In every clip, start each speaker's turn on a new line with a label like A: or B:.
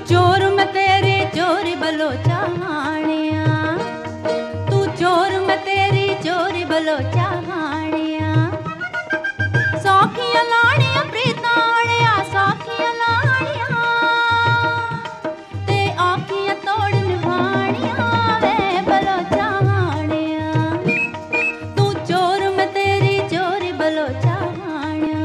A: चोर मैं तेरी चोरी बलोचा हानिया, तू चोर मैं तेरी चोरी बलोचा हानिया। सौखियां लाड़ियां प्रीतां आड़िया, सौखियां लाड़ियां ते आखियां तोड़ निभानिया वे बलोचा हानिया। तू चोर मैं तेरी चोरी बलोचा हानिया।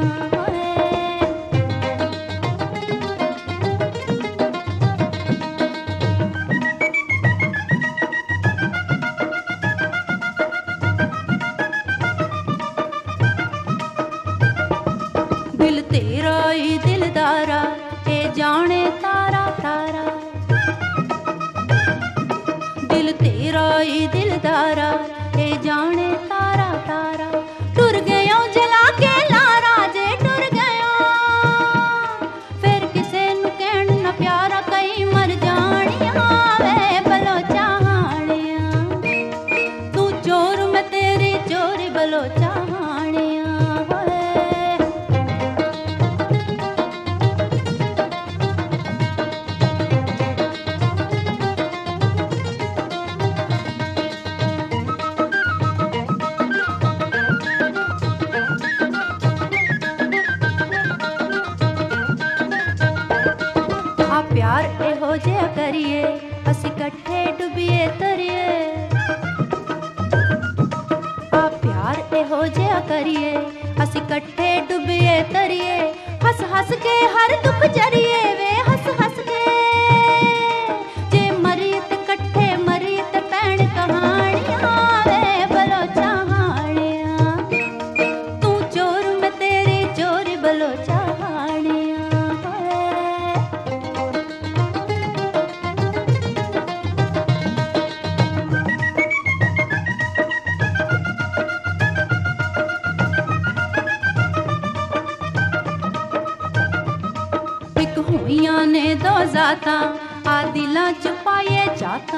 A: दिल तेरा ही दिलदारा ए जाने तारा तारा, दिल तेरा ही दिलदारा ए जाने तारा तारा। टुर गयो जला के लारा जे टुर गयो, फिर किसे नू कहण ना प्यारा कई मर जानिया वे बलोचा हानिया। तू चोर मैं तेरी चोरी बलोचा हानिया। प्यार एहो जे करिए असी कट्ठे डुबिए तरिए, आ प्यार एहो जे करिए असी कट्ठे डुबिए तरिए। हस हस के हर दुख जरिए वे हस हस के, जे मरी ते कट्ठे मरी ते पैण कहानियां वे बलोचा हानिया। तू चोर मैं तेरी चोरी बलोचा हानिया। हुइयां ने दो जाता आ दिलां च पाए जाता,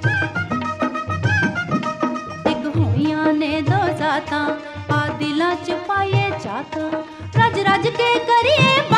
A: एक हुइयां ने दो जाता आ दिलां च पाए जाता। रज रज के करिए